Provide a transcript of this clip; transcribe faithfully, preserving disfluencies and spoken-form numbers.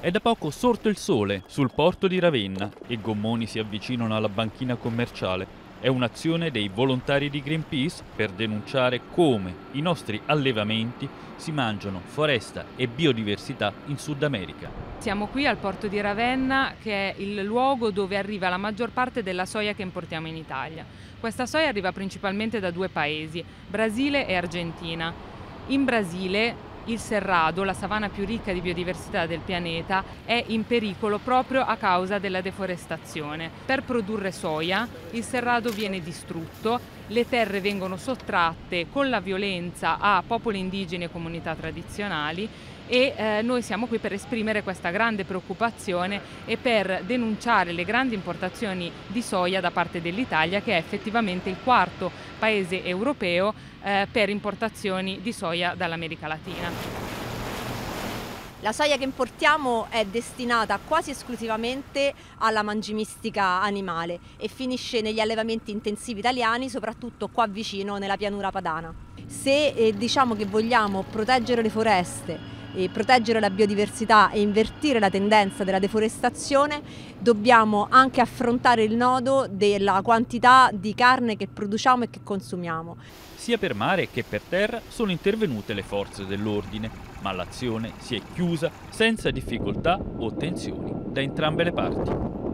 È da poco sorto il sole sul porto di Ravenna e gommoni si avvicinano alla banchina commerciale. È un'azione dei volontari di Greenpeace per denunciare come i nostri allevamenti si mangiano foresta e biodiversità in Sud America. Siamo qui al porto di Ravenna, che è il luogo dove arriva la maggior parte della soia che importiamo in Italia. Questa soia arriva principalmente da due paesi, Brasile e Argentina. In Brasile il Cerrado, la savana più ricca di biodiversità del pianeta, è in pericolo proprio a causa della deforestazione. Per produrre soia il Cerrado viene distrutto, le terre vengono sottratte con la violenza a popoli indigeni e comunità tradizionali e eh, noi siamo qui per esprimere questa grande preoccupazione e per denunciare le grandi importazioni di soia da parte dell'Italia, che è effettivamente il quarto paese europeo eh, per importazioni di soia dall'America Latina. La soia che importiamo è destinata quasi esclusivamente alla mangimistica animale e finisce negli allevamenti intensivi italiani, soprattutto qua vicino nella pianura padana. Se eh, diciamo che vogliamo proteggere le foreste, e proteggere la biodiversità e invertire la tendenza della deforestazione, dobbiamo anche affrontare il nodo della quantità di carne che produciamo e che consumiamo. Sia per mare che per terra sono intervenute le forze dell'ordine, ma l'azione si è chiusa senza difficoltà o tensioni da entrambe le parti.